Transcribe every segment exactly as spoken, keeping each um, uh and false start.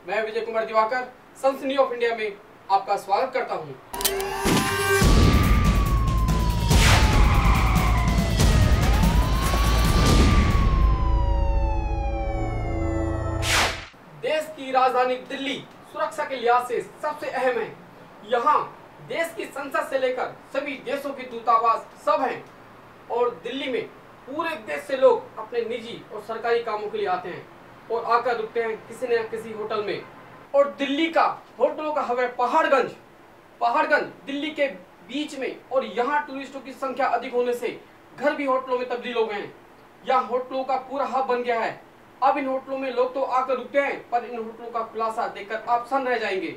मैं विजय कुमार दिवाकर सनसनी of India में आपका स्वागत करता हूं। देश की राजधानी दिल्ली सुरक्षा के लिहाज से सबसे अहम है। यहाँ देश की संसद से लेकर सभी देशों के दूतावास सब हैं और दिल्ली में पूरे देश से लोग अपने निजी और सरकारी कामों के लिए आते हैं और आकर रुकते हैं किसी न किसी होटल में। और दिल्ली का होटलों का हब है पहाड़गंज। पहाड़गंज दिल्ली के बीच में और यहाँ टूरिस्टों की संख्या अधिक होने से घर भी होटलों में तब्दील हो गए हैं। यहाँ होटलों का पूरा हब बन गया है। अब इन होटलों में लोग तो आकर रुकते हैं, पर इन होटलों का खुलासा देखकर आप सन्न रह जाएंगे।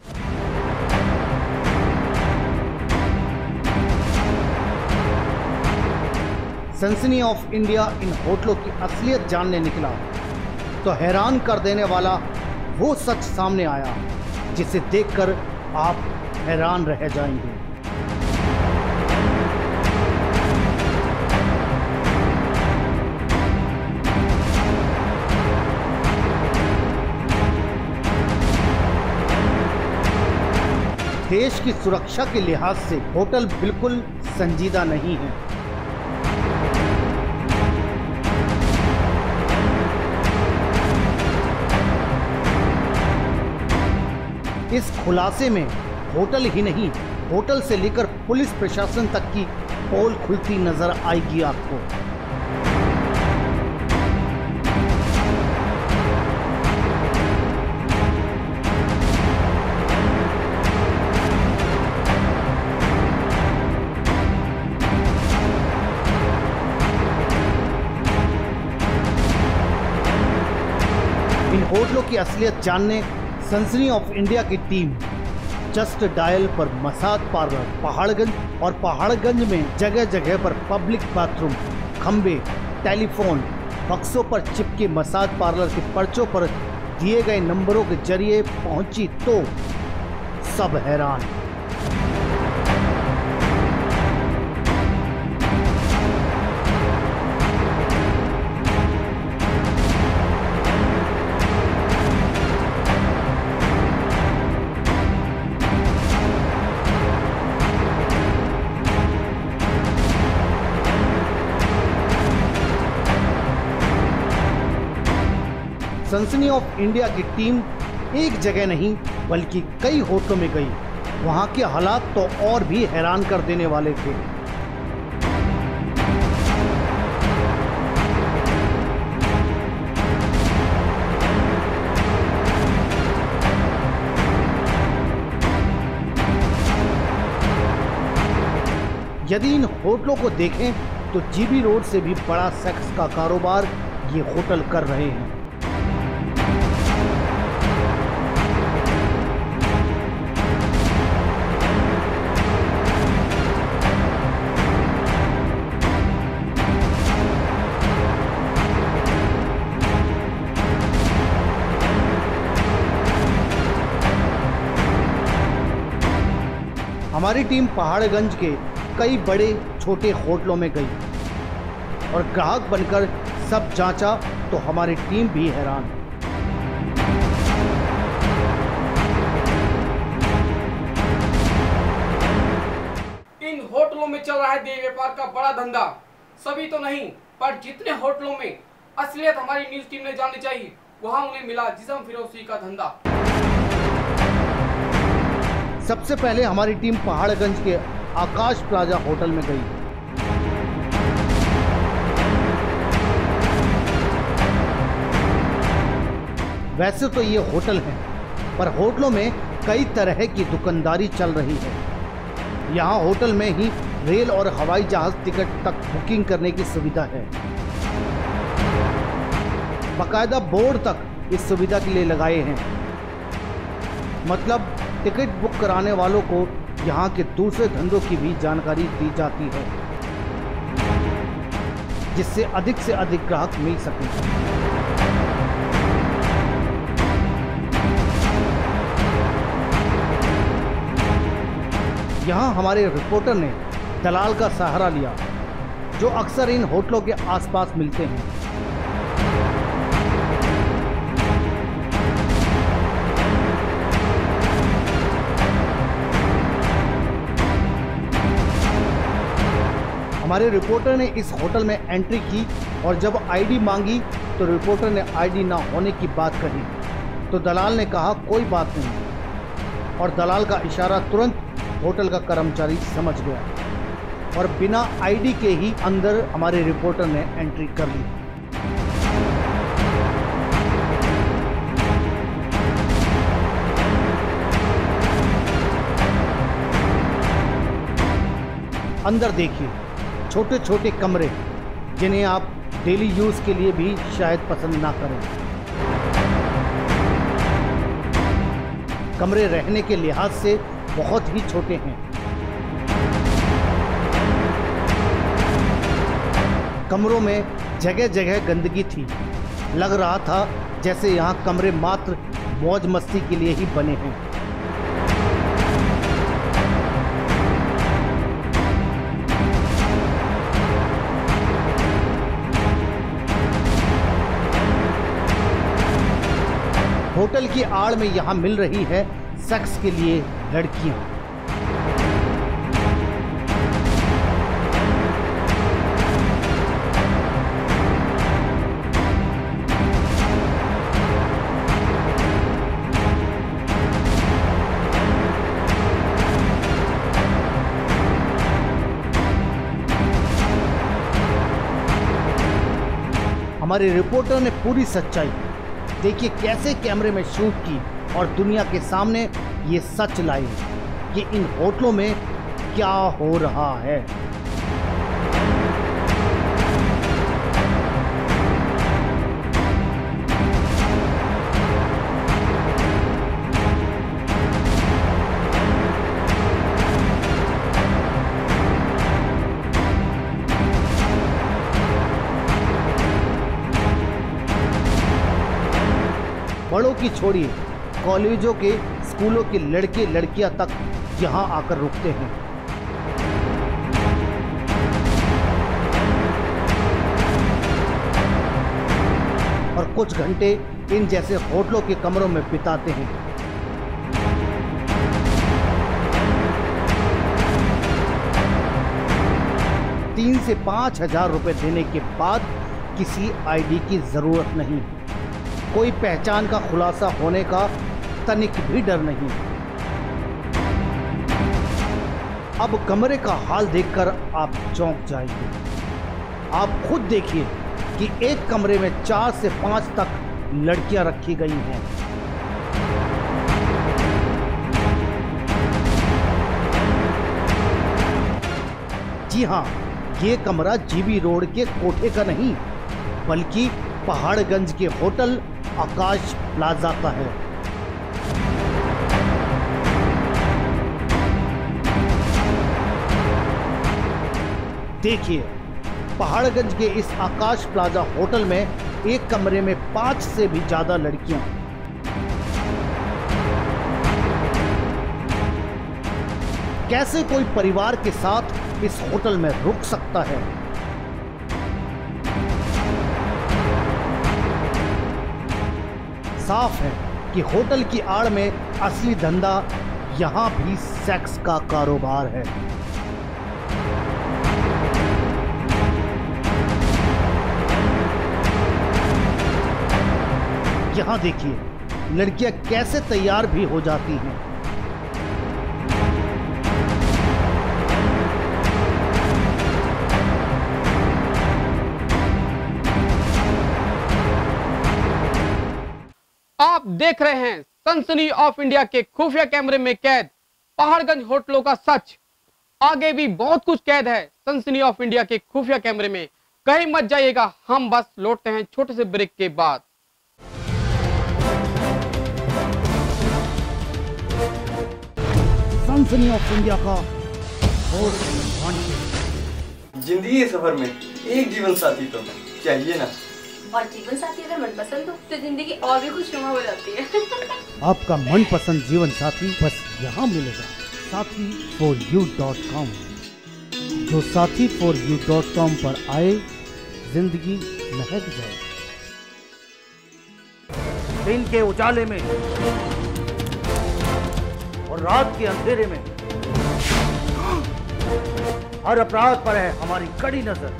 सनसनी ऑफ इंडिया इन होटलों की असलियत जानने निकला तो हैरान कर देने वाला वो सच सामने आया जिसे देखकर आप हैरान रह जाएंगे। देश की सुरक्षा के लिहाज से होटल बिल्कुल संजीदा नहीं है। इस खुलासे में होटल ही नहीं, होटल से लेकर पुलिस प्रशासन तक की पोल खुलती नजर आएगी आपको। इन होटलों की असलियत जानने सनसनी ऑफ इंडिया की टीम जस्ट डायल पर मसाज पार्लर पहाड़गंज और पहाड़गंज में जगह जगह पर पब्लिक बाथरूम, खंबे, टेलीफोन बक्सों पर चिपके मसाज पार्लर के पर्चों पर दिए गए नंबरों के जरिए पहुंची तो सब हैरान। सनसनी ऑफ इंडिया की टीम एक जगह नहीं बल्कि कई होटलों में गई। वहां के हालात तो और भी हैरान कर देने वाले थे। यदि इन होटलों को देखें तो जीबी रोड से भी बड़ा सेक्स का कारोबार ये होटल कर रहे हैं। हमारी टीम पहाड़गंज के कई बड़े छोटे होटलों में गई और ग्राहक बनकर सब जांचा तो हमारी टीम भी हैरान। इन होटलों में चल रहा है देह व्यापार का बड़ा धंधा। सभी तो नहीं, पर जितने होटलों में असलियत हमारी न्यूज टीम ने जाननी चाहिए, वहां उन्हें मिला जिस्म फिरोशी का धंधा। सबसे पहले हमारी टीम पहाड़गंज के आकाश प्लाजा होटल में गई। वैसे तो ये होटल है, पर होटलों में कई तरह की दुकानदारी चल रही है। यहाँ होटल में ही रेल और हवाई जहाज टिकट तक बुकिंग करने की सुविधा है। बाकायदा बोर्ड तक इस सुविधा के लिए लगाए हैं। मतलब टिकट बुक कराने वालों को यहाँ के दूसरे धंधों की भी जानकारी दी जाती है, जिससे अधिक से अधिक ग्राहक मिल सकें। यहाँ हमारे रिपोर्टर ने दलाल का सहारा लिया, जो अक्सर इन होटलों के आसपास मिलते हैं। हमारे रिपोर्टर ने इस होटल में एंट्री की और जब आईडी मांगी तो रिपोर्टर ने आईडी ना होने की बात कही तो दलाल ने कहा कोई बात नहीं, और दलाल का इशारा तुरंत होटल का कर्मचारी समझ गया और बिना आईडी के ही अंदर हमारे रिपोर्टर ने एंट्री कर ली। अंदर देखिए, छोटे छोटे कमरे जिन्हें आप डेली यूज के लिए भी शायद पसंद ना करें। कमरे रहने के लिहाज से बहुत ही छोटे हैं। कमरों में जगह जगह गंदगी थी। लग रहा था जैसे यहाँ कमरे मात्र मौज मस्ती के लिए ही बने हैं। होटल की आड़ में यहाँ मिल रही है सेक्स के लिए लड़कियां। हमारे रिपोर्टर ने पूरी सच्चाई देखिए कैसे कैमरे में शूट की और दुनिया के सामने ये सच लाई कि इन होटलों में क्या हो रहा है। बड़ों की छोड़िए, कॉलेजों के स्कूलों के लड़के लड़कियां तक यहां आकर रुकते हैं। और कुछ घंटे इन जैसे होटलों के कमरों में बिताते हैं। तीन से पांच हजार रुपए देने के बाद किसी आईडी की जरूरत नहीं, कोई पहचान का खुलासा होने का तनिक भी डर नहीं। अब कमरे का हाल देखकर आप चौंक जाएंगे। आप खुद देखिए कि एक कमरे में चार से पांच तक लड़कियां रखी गई हैं। जी हां, ये कमरा जीबी रोड के कोठे का नहीं बल्कि पहाड़गंज के होटल आकाश प्लाजा का है। देखिए, पहाड़गंज के इस आकाश प्लाजा होटल में एक कमरे में पांच से भी ज्यादा लड़कियां। कैसे कोई परिवार के साथ इस होटल में रुक सकता है? साफ है कि होटल की आड़ में असली धंधा यहां भी सेक्स का कारोबार है। यहां देखिए, लड़कियां कैसे तैयार भी हो जाती हैं। आप देख रहे हैं सनसनी ऑफ इंडिया के खुफिया कैमरे में कैद पहाड़गंज होटलों का सच। आगे भी बहुत कुछ कैद है सनसनी ऑफ इंडिया के खुफिया कैमरे में। कहीं मत जाइएगा, हम बस लौटते हैं छोटे से ब्रेक के बाद। सनसनी ऑफ इंडिया का जिंदगी के सफर में एक जीवन साथी तो चाहिए ना, और जीवन साथी अगर मनपसंद हो तो जिंदगी और भी खुशनुमा हो जाती है। आपका मनपसंद जीवन साथी बस यहाँ मिलेगा, साथी फॉर यू डॉट कॉम। जो साथी फॉर यू डॉट कॉम पर आए, जिंदगी महक जाए। दिन के उजाले में और रात के अंधेरे में हर अपराध पर है हमारी कड़ी नजर।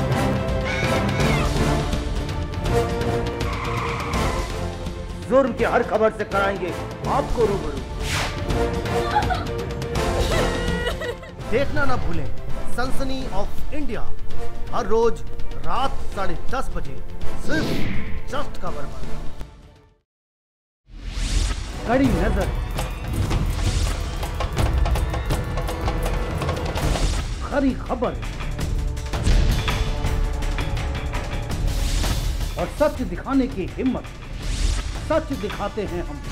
जुर्म की हर खबर से कराएंगे आपको रूबरू। देखना ना भूलें सनसनी ऑफ इंडिया, हर रोज रात साढ़े दस बजे सिर्फ जस्ट खबर पर। कड़ी नजर, खरी खबर और सच दिखाने की हिम्मत। सच दिखाते हैं हम।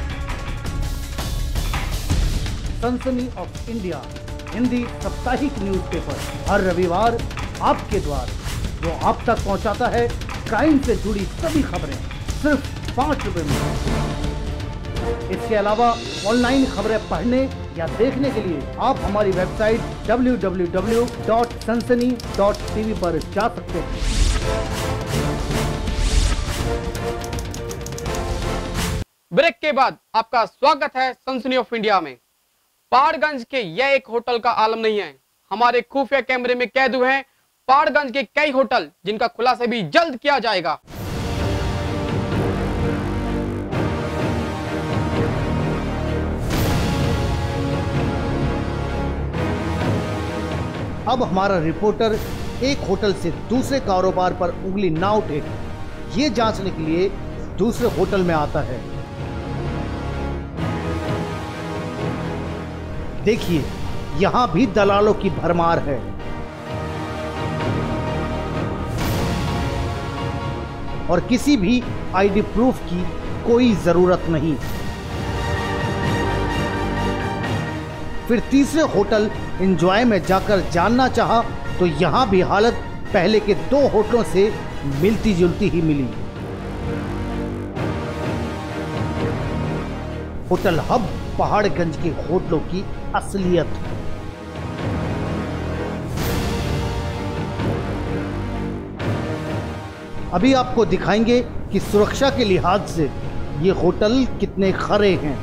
सनसनी ऑफ इंडिया हिंदी साप्ताहिक न्यूज़पेपर हर रविवार आपके द्वार, जो आप तक पहुंचाता है क्राइम से जुड़ी सभी खबरें सिर्फ पाँच रुपए में। इसके अलावा ऑनलाइन खबरें पढ़ने या देखने के लिए आप हमारी website W W W dot Sansani dot T V पर जा सकते हैं। ब्रेक के बाद आपका स्वागत है सनसनी ऑफ इंडिया में। पहाड़गंज के यह एक होटल का आलम नहीं है, हमारे खुफिया कैमरे में कैद हुए हैं पहाड़गंज के कई होटल, जिनका खुलासा भी जल्द किया जाएगा। अब हमारा रिपोर्टर एक होटल से दूसरे कारोबार पर उंगली ना उठे, ये जांचने के लिए दूसरे होटल में आता है। देखिए, यहां भी दलालों की भरमार है। और किसी भी आईडी प्रूफ की कोई जरूरत नहीं। फिर तीसरे होटल एंजॉय में जाकर जानना चाहा तो यहां भी हालत पहले के दो होटलों से मिलती जुलती ही मिली। होटल हब पहाड़गंज के होटलों की असलियत। अभी आपको दिखाएंगे कि सुरक्षा के लिहाज से ये होटल कितने खरे हैं।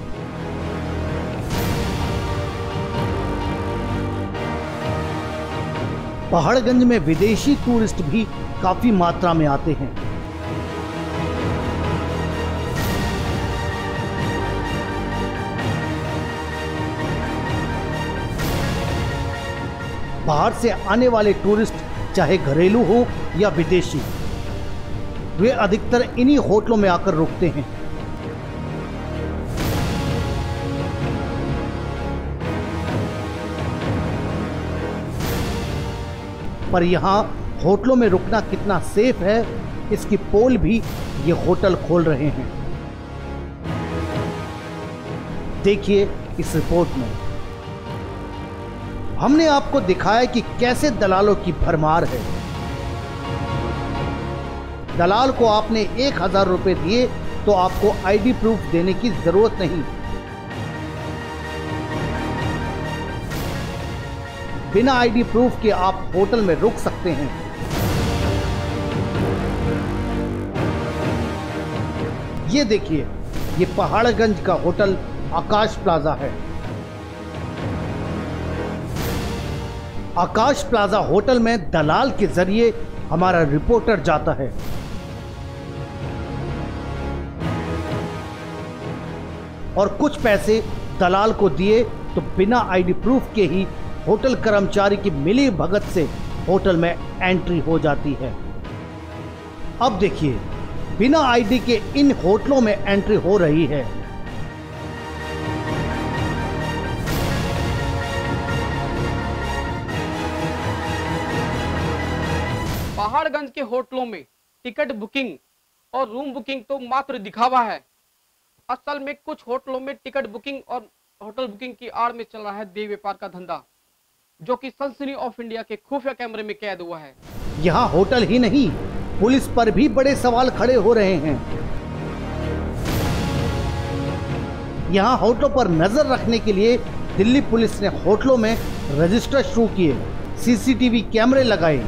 पहाड़गंज में विदेशी टूरिस्ट भी काफी मात्रा में आते हैं। बाहर से आने वाले टूरिस्ट चाहे घरेलू हो या विदेशी, वे अधिकतर इन्हीं होटलों में आकर रुकते हैं। पर यहाँ होटलों में रुकना कितना सेफ है, इसकी पोल भी ये होटल खोल रहे हैं। देखिए इस रिपोर्ट में हमने आपको दिखाया कि कैसे दलालों की भरमार है। दलाल को आपने एक हजार रुपए दिए तो आपको आईडी प्रूफ देने की जरूरत नहीं। बिना आईडी प्रूफ के आप होटल में रुक सकते हैं। ये देखिए, ये पहाड़गंज का होटल आकाश प्लाजा है। आकाश प्लाजा होटल में दलाल के जरिए हमारा रिपोर्टर जाता है। और कुछ पैसे दलाल को दिए तो बिना आईडी प्रूफ के ही होटल कर्मचारी की मिली भगत से होटल में एंट्री हो जाती है। अब देखिए, बिना आईडी के इन होटलों में एंट्री हो रही है। पहाड़गंज के होटलों में टिकट बुकिंग और रूम बुकिंग तो मात्र दिखावा है। असल में कुछ होटलों में टिकट बुकिंग और होटल बुकिंग की आड़ में चल रहा है देह व्यापार का धंधा, जो कि सनसनी ऑफ इंडिया के खुफिया कैमरे में कैद हुआ है। यहाँ होटल ही नहीं, पुलिस पर भी बड़े सवाल खड़े हो रहे हैं। यहाँ होटलों पर नजर रखने के लिए दिल्ली पुलिस ने होटलों में रजिस्टर शुरू किए, सीसीटीवी कैमरे लगाए।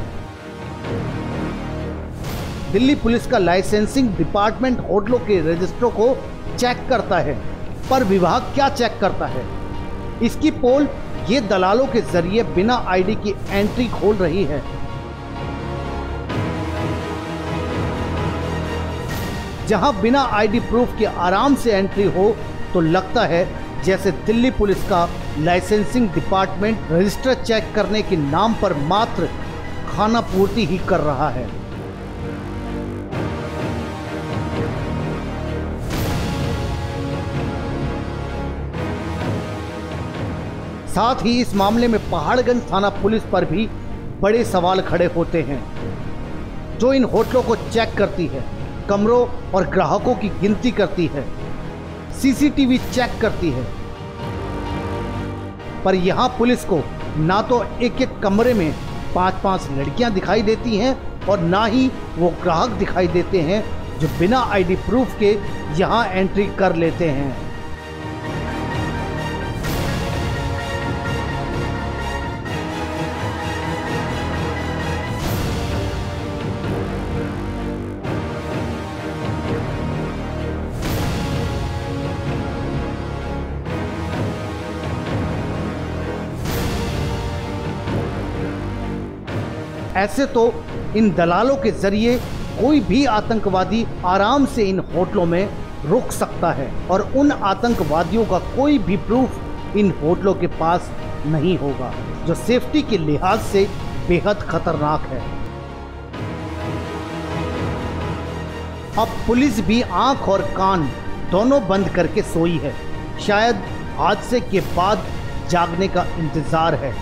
दिल्ली पुलिस का लाइसेंसिंग डिपार्टमेंट होटलों के रजिस्टरों को चेक करता है, पर विभाग क्या चेक करता है? इसकी पोल ये दलालों के जरिए बिना आईडी की एंट्री खोल रही है। जहां बिना आईडी प्रूफ के आराम से एंट्री हो तो लगता है जैसे दिल्ली पुलिस का लाइसेंसिंग डिपार्टमेंट रजिस्टर चेक करने के नाम पर मात्र खाना पूर्ति ही कर रहा है। साथ ही इस मामले में पहाड़गंज थाना पुलिस पर भी बड़े सवाल खड़े होते हैं, जो इन होटलों को चेक करती है, कमरों और ग्राहकों की गिनती करती है, सीसीटीवी चेक करती है। पर यहां पुलिस को ना तो एक एक कमरे में पांच पांच लड़कियां दिखाई देती हैं और ना ही वो ग्राहक दिखाई देते हैं जो बिना आईडी प्रूफ के यहां एंट्री कर लेते हैं। ऐसे तो इन दलालों के जरिए कोई भी आतंकवादी आराम से इन होटलों में रुक सकता है और उन आतंकवादियों का कोई भी प्रूफ इन होटलों के पास नहीं होगा, जो सेफ्टी के लिहाज से बेहद खतरनाक है। अब पुलिस भी आंख और कान दोनों बंद करके सोई है। शायद हादसे के बाद जागने का इंतजार है।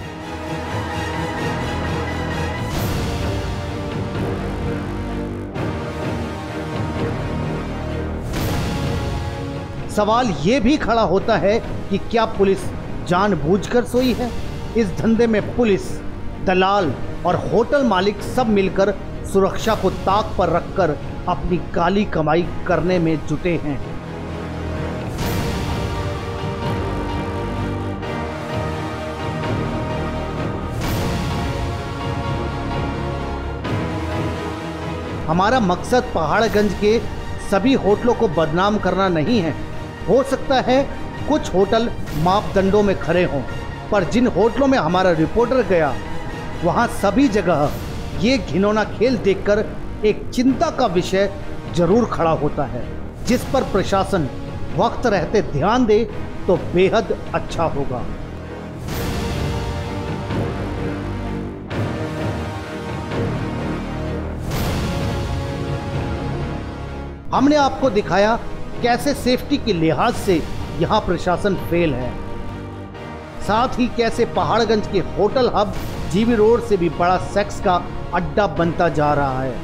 सवाल ये भी खड़ा होता है कि क्या पुलिस जानबूझकर सोई है? इस धंधे में पुलिस, दलाल और होटल मालिक सब मिलकर सुरक्षा को ताक पर रखकर अपनी काली कमाई करने में जुटे हैं। हमारा मकसद पहाड़गंज के सभी होटलों को बदनाम करना नहीं है। हो सकता है कुछ होटल मापदंडों में खरे हों, पर जिन होटलों में हमारा रिपोर्टर गया वहां सभी जगह ये घिनौना खेल देखकर एक चिंता का विषय जरूर खड़ा होता है, जिस पर प्रशासन वक्त रहते ध्यान दे तो बेहद अच्छा होगा। हमने आपको दिखाया कैसे सेफ्टी के लिहाज से यहाँ प्रशासन फेल है, साथ ही कैसे पहाड़गंज के होटल हब जीबी रोड से भी बड़ा सेक्स का अड्डा बनता जा रहा है।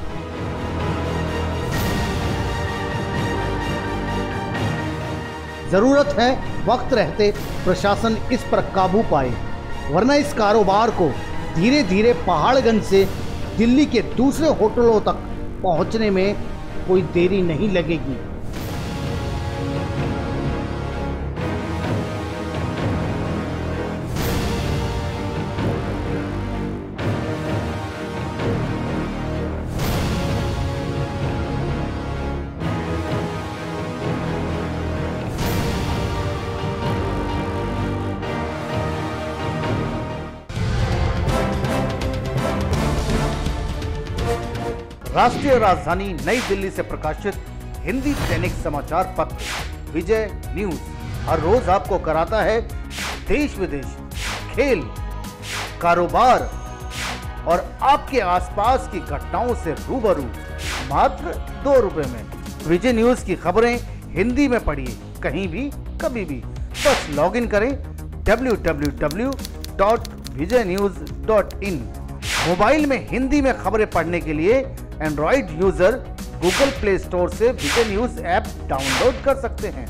जरूरत है वक्त रहते प्रशासन इस पर काबू पाए, वरना इस कारोबार को धीरे धीरे पहाड़गंज से दिल्ली के दूसरे होटलों तक पहुंचने में कोई देरी नहीं लगेगी। राष्ट्रीय राजधानी नई दिल्ली से प्रकाशित हिंदी दैनिक समाचार पत्र विजय न्यूज हर रोज आपको कराता है देश विदेश, खेल, कारोबार और आपके आसपास की घटनाओं से रूबरू मात्र दो रुपए में। विजय न्यूज की खबरें हिंदी में पढ़िए कहीं भी कभी भी। बस लॉग इन करें W W W dot Vijay news dot in. Mobile में हिंदी में खबरें पढ़ने के लिए Android user Google Play Store से विजय न्यूज ऐप डाउनलोड कर सकते हैं।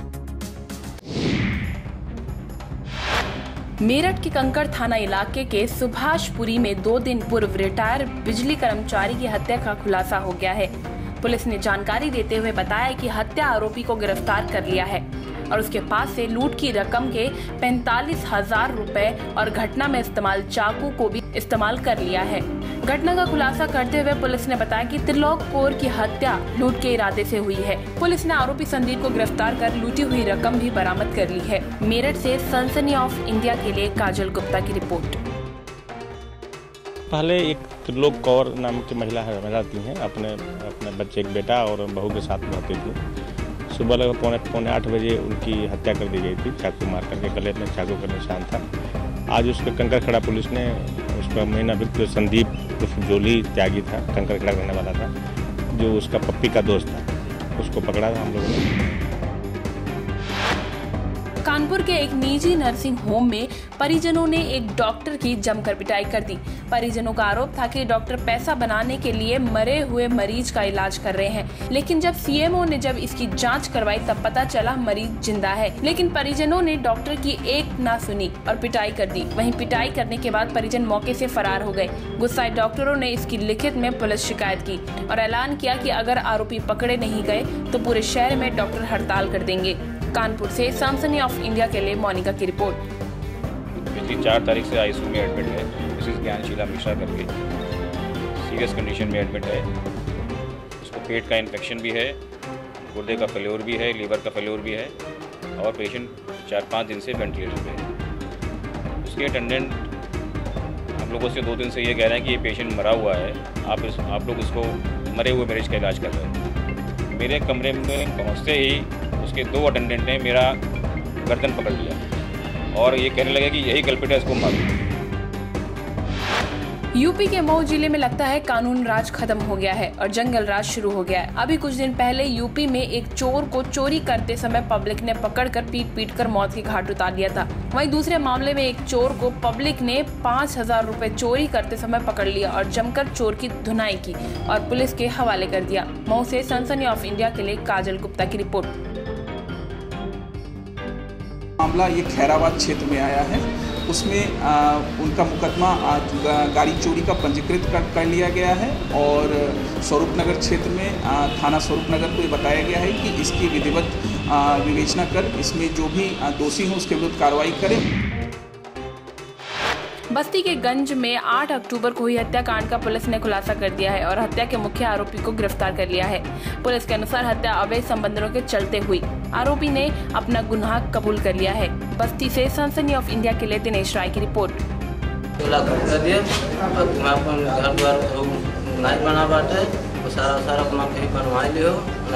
मेरठ के कंकड़ थाना इलाके के सुभाषपुरी में दो दिन पूर्व रिटायर बिजली कर्मचारी की हत्या का खुलासा हो गया है। पुलिस ने जानकारी देते हुए बताया कि हत्या आरोपी को गिरफ्तार कर लिया है और उसके पास से लूट की रकम के पैंतालीस हजार रुपए और घटना में इस्तेमाल चाकू को भी इस्तेमाल कर लिया है। घटना का खुलासा करते हुए पुलिस ने बताया कि त्रिलोक कौर की हत्या लूट के इरादे से हुई है। पुलिस ने आरोपी संदीप को गिरफ्तार कर लूटी हुई रकम भी बरामद कर ली है। मेरठ से सनसनी ऑफ इंडिया के लिए काजल गुप्ता की रिपोर्ट। पहले एक त्रिलोक कौर नाम की महिला रहती हैं, अपने अपने बच्चे एक बेटा और बहू के साथ रहती थी। सुबह लगभग पौने पौने आठ बजे उनकी हत्या कर दी गई थी, चाकू मार करके, गले में चाकू का निशान था। आज उसके कंकड़खड़ा पुलिस ने उसका मेन अभियुक्त जो संदीप उस जोली त्यागी था, कंकड़खड़ा रहने वाला था, जो उसका पप्पी का दोस्त था, उसको पकड़ा था हम लोगों ने। कानपुर के एक निजी नर्सिंग होम में परिजनों ने एक डॉक्टर की जमकर पिटाई कर दी। परिजनों का आरोप था कि डॉक्टर पैसा बनाने के लिए मरे हुए मरीज का इलाज कर रहे हैं, लेकिन जब सीएमओ ने जब इसकी जांच करवाई तब पता चला मरीज जिंदा है। लेकिन परिजनों ने डॉक्टर की एक ना सुनी और पिटाई कर दी। वहीं पिटाई करने के बाद परिजन मौके से फरार हो गए। गुस्साए डॉक्टरों ने इसकी लिखित में पुलिस शिकायत की और ऐलान किया कि अगर आरोपी पकड़े नहीं गए तो पूरे शहर में डॉक्टर हड़ताल कर देंगे। कानपुर से सनसनी ऑफ इंडिया के लिए मोनिका की रिपोर्ट। पिछली चार तारीख से आईसीयू में एडमिट है मिसेस ज्ञानशीला मिश्रा करके, सीरियस कंडीशन में एडमिट है। उसको पेट का इन्फेक्शन भी है, गुर्दे का फेल्योर भी है, लीवर का फेल्योर भी है और पेशेंट चार पाँच दिन से वेंटिलेटर पे है। उसके अटेंडेंट हम लोगों से दो दिन से ये कह रहे हैं कि ये पेशेंट मरा हुआ है, आप इस आप लोग इसको मरे हुए मरीज का इलाज कर रहे हैं। मेरे कमरे में पहुँचते ही उसके दो अटेंडेंट ने मेरा गर्दन पकड़ लिया और ये कहने लगे कि यही कल्प्रिट है, इसको मारो। यूपी के मऊ जिले में लगता है कानून राज खत्म हो गया है और जंगल राज शुरू हो गया है। अभी कुछ दिन पहले यूपी में एक चोर को चोरी करते समय पब्लिक ने पकड़कर पीट पीट कर मौत के घाट उतार दिया था। वहीं दूसरे मामले में एक चोर को पब्लिक ने पाँच हजार रुपए चोरी करते समय पकड़ लिया और जमकर चोर की धुनाई की और पुलिस के हवाले कर दिया। मऊ से सनसनी ऑफ इंडिया के लिए काजल गुप्ता की रिपोर्ट। मामला ये खैराबाद क्षेत्र में आया है। उसमें आ, उनका मुकदमा गाड़ी चोरी का पंजीकृत कर, कर लिया गया है और स्वरूप नगर क्षेत्र में आ, थाना स्वरूप नगर को ये बताया गया है कि इसकी विधिवत विवेचना कर इसमें जो भी आ, दोषी हो उसके विरुद्ध कार्रवाई करें। बस्ती के गंज में आठ अक्टूबर को हुई हत्याकांड का पुलिस ने खुलासा कर दिया है और हत्या के मुख्य आरोपी को गिरफ्तार कर लिया है। पुलिस के अनुसार हत्या अवैध संबंधों के चलते हुई। आरोपी ने अपना गुनाह कबूल कर लिया है। बस्ती से सनसनी ऑफ इंडिया के लिए दिनेश राय की रिपोर्ट। सारा सारा अपना कहीं बनवा लियो,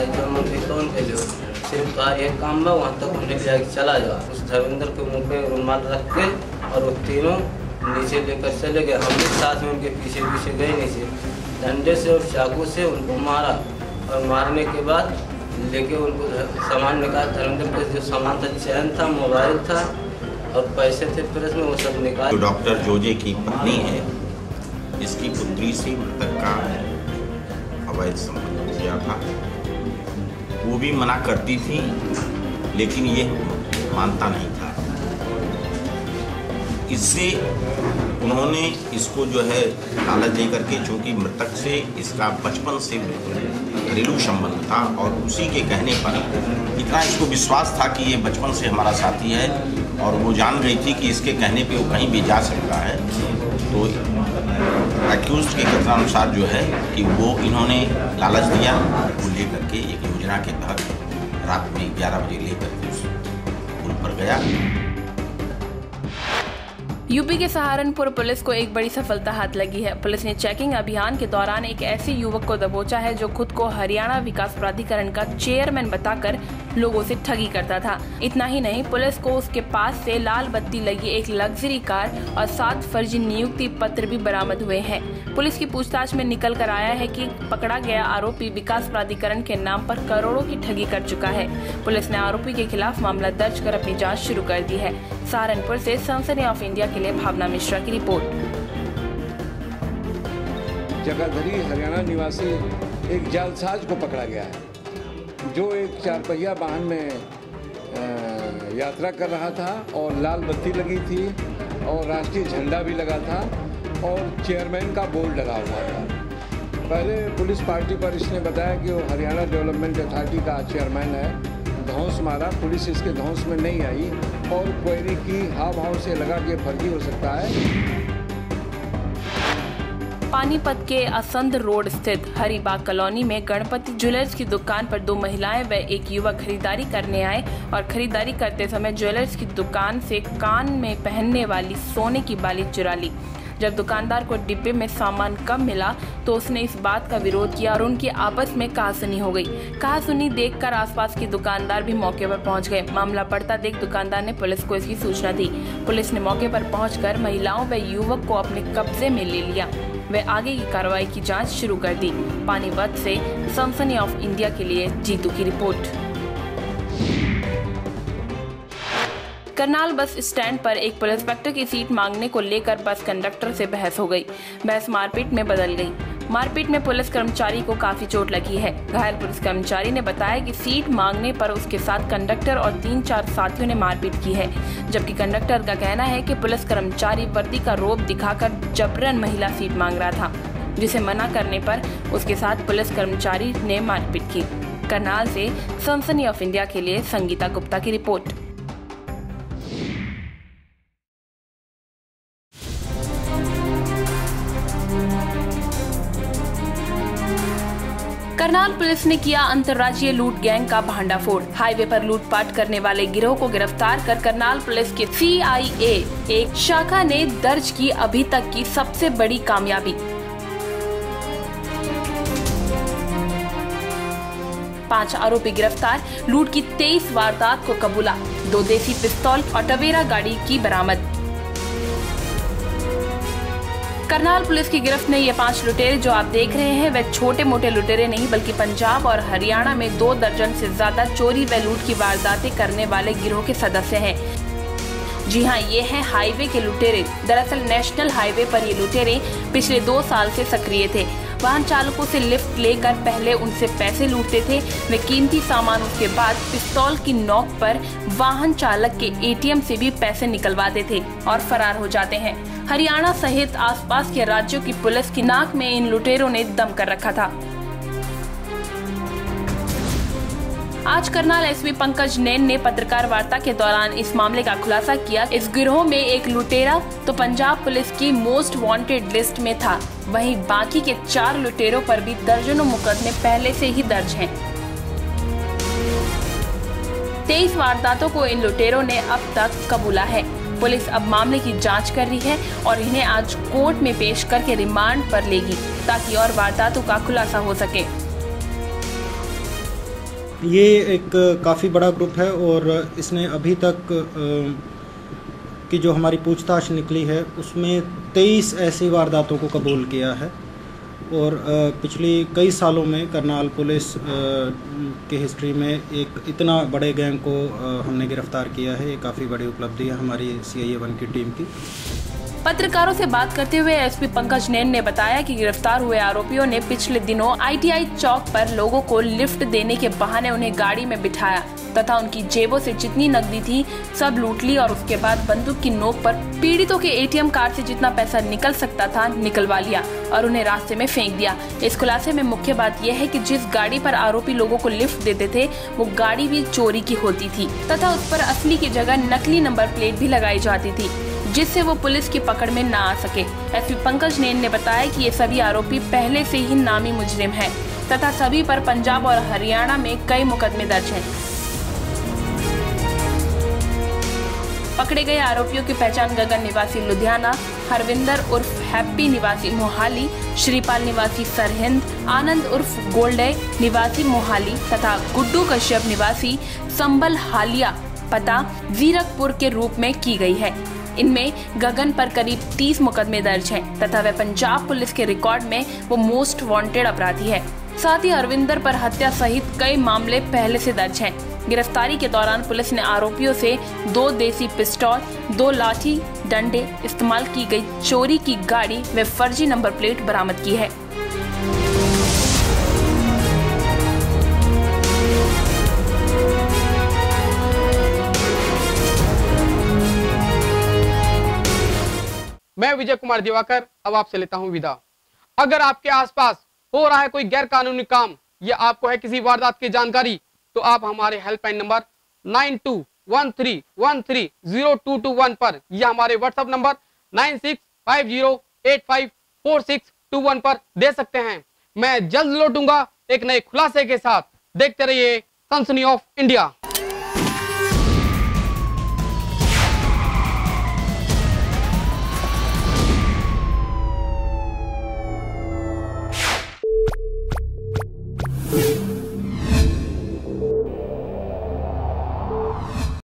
सिर्फ एक काम में वहाँ तक उन्हें जाके चला जा। उस धर्मेंद्र के मुँह पे रुमाल रख के और वो तीनों नीचे लेकर चले गए। हम भी साथ में उनके पीछे पीछे गए नीचे, डंडे से और चाकू से उनको मारा और मारने के बाद लेके उनको सामान निकाल। धर्मेंद्र का जो सामान था, चैन था, मोबाइल था और पैसे थे प्रेस में, वो सब निकाल। डॉक्टर जोजे की पत्नी है, इसकी पुत्री से मृतक का अवैध संबंध किया था। वो भी मना करती थी लेकिन ये मानता नहीं था। इससे उन्होंने इसको जो है लालच दे करके, चूँकि मृतक से इसका बचपन से घरेलू संबंध था और उसी के कहने पर इतना इसको विश्वास था कि ये बचपन से हमारा साथी है और वो जान गई थी कि इसके कहने पे वो कहीं भी जा सकता है। तो एक्यूज के कथनानुसार जो है कि वो इन्होंने लालच दिया, वो ले करके एक योजना के तहत रात में ग्यारह बजे ले करके उस पुल पर गया। यूपी के सहारनपुर पुलिस को एक बड़ी सफलता हाथ लगी है। पुलिस ने चेकिंग अभियान के दौरान एक ऐसे युवक को दबोचा है जो खुद को हरियाणा विकास प्राधिकरण का चेयरमैन बताकर लोगों से ठगी करता था। इतना ही नहीं, पुलिस को उसके पास से लाल बत्ती लगी एक लग्जरी कार और सात फर्जी नियुक्ति पत्र भी बरामद हुए हैं। पुलिस की पूछताछ में निकल कर आया है कि पकड़ा गया आरोपी विकास प्राधिकरण के नाम पर करोड़ों की ठगी कर चुका है। पुलिस ने आरोपी के खिलाफ मामला दर्ज कर अपनी जाँच शुरू कर दी है। सहारनपुर से सनसनी ऑफ इंडिया के लिए भावना मिश्रा की रिपोर्ट। जगाधरी हरियाणा निवासी एक जालसाज को पकड़ा गया है जो एक चार पहिया वाहन में यात्रा कर रहा था और लाल बत्ती लगी थी और राष्ट्रीय झंडा भी लगा था और चेयरमैन का बोर्ड लगा हुआ था। पहले पुलिस पार्टी पर इसने बताया कि वो हरियाणा डेवलपमेंट अथॉरिटी का चेयरमैन है। धौंस मारा, पुलिस इसके धौंस में नहीं आई और क्वेरी की, हाव भाव से लगा कि फर्जी हो सकता है। पानीपत के असंध रोड स्थित हरिबाग कॉलोनी में गणपति ज्वेलर्स की दुकान पर दो महिलाएं व एक युवक खरीदारी करने आए और खरीदारी करते समय ज्वेलर्स की दुकान से कान में पहनने वाली सोने की बाली चुरा ली। जब दुकानदार को डिब्बे में सामान कम मिला तो उसने इस बात का विरोध किया और उनकी आपस में कहासुनी हो गई। कहासुनी देखकर आसपास के दुकानदार भी मौके पर पहुंच गए। मामला बढ़ता देख दुकानदार ने पुलिस को इसकी सूचना दी। पुलिस ने मौके पर पहुंचकर महिलाओं व युवक को अपने कब्जे में ले लिया व आगे की कार्रवाई की जांच शुरू कर दी। पानीपत से सनसनी ऑफ इंडिया के लिए जीतू की रिपोर्ट। करनाल बस स्टैंड पर एक पुलिस इंस्पेक्टर की सीट मांगने को लेकर बस कंडक्टर से बहस हो गई। बहस मारपीट में बदल गई। मारपीट में पुलिस कर्मचारी को काफी चोट लगी है। घायल पुलिस कर्मचारी ने बताया कि सीट मांगने पर उसके साथ कंडक्टर और तीन चार साथियों ने मारपीट की है, जबकि कंडक्टर का कहना है कि पुलिस कर्मचारी वर्दी का रोब दिखाकर जबरन महिला सीट मांग रहा था, जिसे मना करने पर उसके साथ पुलिस कर्मचारी ने मारपीट की। करनाल से सनसनी ऑफ इंडिया के लिए संगीता गुप्ता की रिपोर्ट। करनाल पुलिस ने किया अंतर्राज्यीय लूट गैंग का भांडाफोड़। हाईवे पर लूटपाट करने वाले गिरोह को गिरफ्तार कर करनाल पुलिस के सी आई ए एक शाखा ने दर्ज की अभी तक की सबसे बड़ी कामयाबी। पांच आरोपी गिरफ्तार। लूट की तेईस वारदात को कबूला। दो देसी पिस्तौल और टवेरा गाड़ी की बरामद। करनाल पुलिस की गिरफ्त में ये पांच लुटेरे जो आप देख रहे हैं वे छोटे मोटे लुटेरे नहीं बल्कि पंजाब और हरियाणा में दो दर्जन से ज्यादा चोरी व लूट की वारदातें करने वाले गिरोह के सदस्य हैं। जी हां, ये हैं हाईवे के लुटेरे। दरअसल नेशनल हाईवे पर ये लुटेरे पिछले दो साल से सक्रिय थे। वाहन चालकों से लिफ्ट लेकर पहले उनसे पैसे लूटते थे वे कीमती सामान, उसके बाद पिस्तौल की नोक पर वाहन चालक के ए टी एम से भी पैसे निकलवाते थे और फरार हो जाते हैं। हरियाणा सहित आसपास के राज्यों की पुलिस की नाक में इन लुटेरों ने दम कर रखा था। आज करनाल एस पी पंकज नैन ने पत्रकार वार्ता के दौरान इस मामले का खुलासा किया। इस गिरोह में एक लुटेरा तो पंजाब पुलिस की मोस्ट वांटेड लिस्ट में था, वहीं बाकी के चार लुटेरों पर भी दर्जनों मुकदमे पहले से ही दर्ज हैं। तेईस वारदातों को इन लुटेरों ने अब तक कबूला है। पुलिस अब मामले की जांच कर रही है और इन्हें आज कोर्ट में पेश करके रिमांड पर लेगी ताकि और वारदातों का खुलासा हो सके। ये एक काफ़ी बड़ा ग्रुप है और इसने अभी तक की जो हमारी पूछताछ निकली है उसमें तेईस ऐसी वारदातों को कबूल किया है और पिछली कई सालों में करनाल पुलिस की हिस्ट्री में एक इतना बड़े गैंग को हमने गिरफ्तार किया है। ये काफ़ी बड़ी उपलब्धि है हमारी सी आई ए वन की टीम की। पत्रकारों से बात करते हुए एस पी पंकज नैन ने बताया कि गिरफ्तार हुए आरोपियों ने पिछले दिनों आई टी आई चौक पर लोगों को लिफ्ट देने के बहाने उन्हें गाड़ी में बिठाया तथा उनकी जेबों से जितनी नकदी थी सब लूट ली और उसके बाद बंदूक की नोक पर पीड़ितों के ए टी एम कार्ड से जितना पैसा निकल सकता था निकलवा लिया और उन्हें रास्ते में फेंक दिया। इस खुलासे में मुख्य बात यह है कि जिस गाड़ी पर आरोपी लोगों को लिफ्ट देते थे वो गाड़ी भी चोरी की होती थी तथा उस पर असली की जगह नकली नंबर प्लेट भी लगाई जाती थी जिससे वो पुलिस की पकड़ में न आ सके। एस पी पंकज नैन ने बताया कि ये सभी आरोपी पहले से ही नामी मुजरिम हैं तथा सभी पर पंजाब और हरियाणा में कई मुकदमे दर्ज हैं। पकड़े गए आरोपियों की पहचान गगन निवासी लुधियाना, हरविंदर उर्फ हैप्पी निवासी मोहाली, श्रीपाल निवासी सरहिंद, आनंद उर्फ गोल्डे निवासी मोहाली तथा गुड्डू कश्यप निवासी संबल हालिया पता जीरकपुर के रूप में की गई है। इनमें गगन पर करीब तीस मुकदमे दर्ज हैं तथा वह पंजाब पुलिस के रिकॉर्ड में वो मोस्ट वांटेड अपराधी है। साथ ही अरविंदर पर हत्या सहित कई मामले पहले से दर्ज हैं। गिरफ्तारी के दौरान पुलिस ने आरोपियों से दो देसी पिस्तौल, दो लाठी डंडे, इस्तेमाल की गई चोरी की गाड़ी व फर्जी नंबर प्लेट बरामद की है। मैं विजय कुमार दिवाकर अब आपसे लेता हूं विदा। अगर आपके आसपास हो रहा है कोई गैर कानूनी काम या आपको है किसी वारदात की जानकारी तो आप हमारे helpline number nine two one three one three zero two two one पर या हमारे WhatsApp number nine six five zero eight five four six two one पर दे सकते हैं। मैं जल्द लौटूंगा एक नए खुलासे के साथ। देखते रहिए सनसनी ऑफ इंडिया।